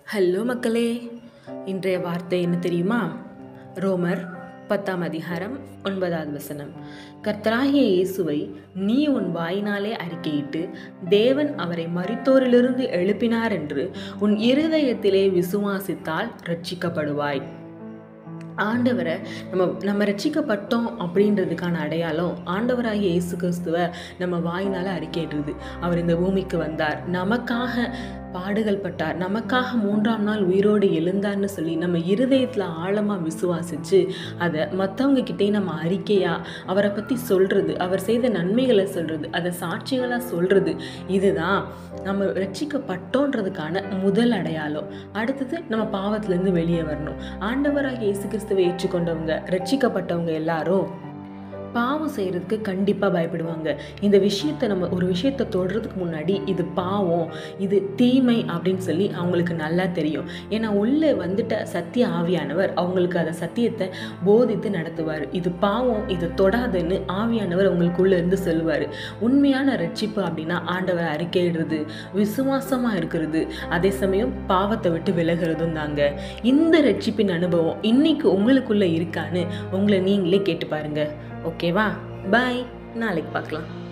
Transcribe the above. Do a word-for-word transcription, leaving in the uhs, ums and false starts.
Hello மக்களே, இன்றைய வார்த்தை என்ன தெரியுமா? ரோமர் பத்தாம் அதிகாரம் ஒன்பதாவது வசனம். கர்த்தராகிய இயேசுவை நீ உன் வாயினாலே அறிக்கையிட்டு தேவன் அவரை மரித்தோரிலிருந்து எழுப்பினார் என்று உன் இருதயத்திலே விசுவாசித்தால் ரட்சிக்கப்படுவாய். ஆண்டவரை நம்ம நம்ம ரட்சிக்கப்பட்டோம் அப்படின்றதுக்கான அடையாளம் ஆண்டவராகிய இயேசு கிறிஸ்துவை நம்ம வாயினால அறிக்கையிடுறது. அவர் இந்த பூமிக்கு வந்தார், நமக்காக பாடுகள் பட்டார், நமக்காக மூன்றாம் நாள் உயிரோடு எழுந்தார்னு சொல்லி நம்ம இருதயத்தில் ஆழமாக விசுவாசிச்சு அதை மற்றவங்க கிட்டே நம்ம அறிக்கையாக அவரை பற்றி சொல்கிறது, அவர் செய்த நன்மைகளை சொல்கிறது, அதை சாட்சிகளாக சொல்கிறது. இதுதான் நம்ம ரட்சிக்கப்பட்டோன்றதுக்கான முதல் அடையாளம். அடுத்தது நம்ம பாவத்திலேருந்து வெளியே வரணும். ஆண்டவராகிய இயேசு கிறிஸ்துவை ஏற்றுக்கொண்டவங்க, ரட்சிக்கப்பட்டவங்க எல்லாரும் பாவம் செய்கிறதுக்கு கண்டிப்பாக பயப்படுவாங்க. இந்த விஷயத்தை நம்ம ஒரு விஷயத்தை தொடுறதுக்கு முன்னாடி இது பாவம், இது தீமை அப்படின்னு சொல்லி அவங்களுக்கு நல்லா தெரியும். ஏன்னா உள்ளே வந்துட்ட சத்திய ஆவியானவர் அவங்களுக்கு அதை சத்தியத்தை போதித்து நடத்துவார். இது பாவம், இது தொடாதுன்னு ஆவியானவர் அவங்களுக்குள்ளே இருந்து சொல்லுவார். உண்மையான ரட்சிப்பு அப்படின்னா ஆண்டவர் அறிக்கையிடுறது, விசுவாசமாக இருக்கிறது, அதே சமயம் பாவத்தை விட்டு விலகிறதும் தாங்க. இந்த ரட்சிப்பின் அனுபவம் இன்னைக்கு உங்களுக்குள்ளே இருக்கான்னு உங்களை நீங்களே கேட்டு பாருங்க. ஓகேவா? பாய், நாளைக்கு பார்க்கலாம்.